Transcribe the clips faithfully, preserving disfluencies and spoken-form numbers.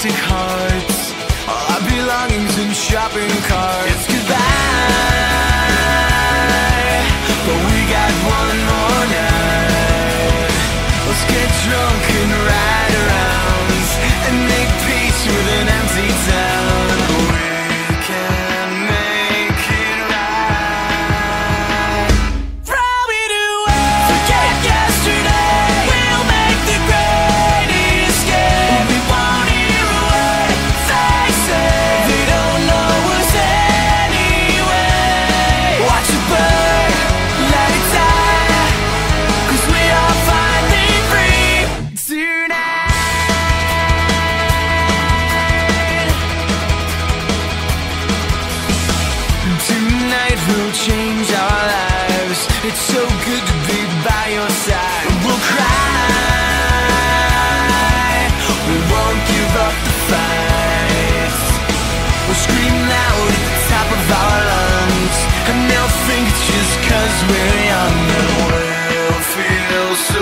plastic hearts, all our belongings in shopping carts. It's goodbye, but we got one more night. Let's get drunk and ride around and make peace with an empty town. We can make it right. Throw it away, forget yesterday. We'll make the great escape. We won't hear a word they say. They don't know us anyway. Watch it burn, let it die, 'cause we are finally free tonight. Tonight we'll change our lives. It's so good to be by your side. We'll cry, we won't give up the fight. We'll scream loud at the top of our lungs, and they'll think it's just 'cause we're young, and we'll feel so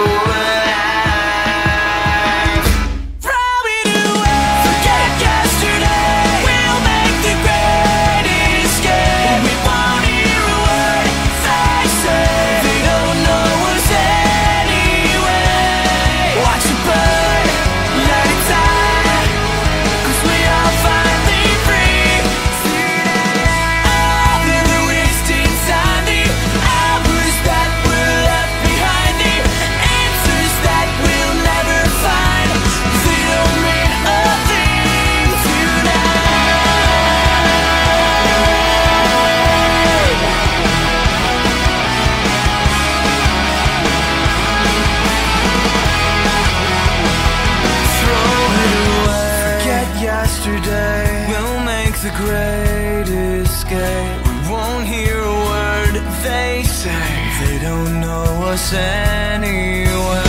alive. Throw it away, forget yesterday. We'll make the great escape. We won't hear a word they say. They don't know us anyway. Watch it burn, let it die, 'cause we are finally free tonight. All the wasted time, the hours that were left behind, the answers that we'll never find. They don't mean a thing tonight. Throw it away, forget yesterday. We'll make the great escape. We won't hear a word they say. They don't know us anyway.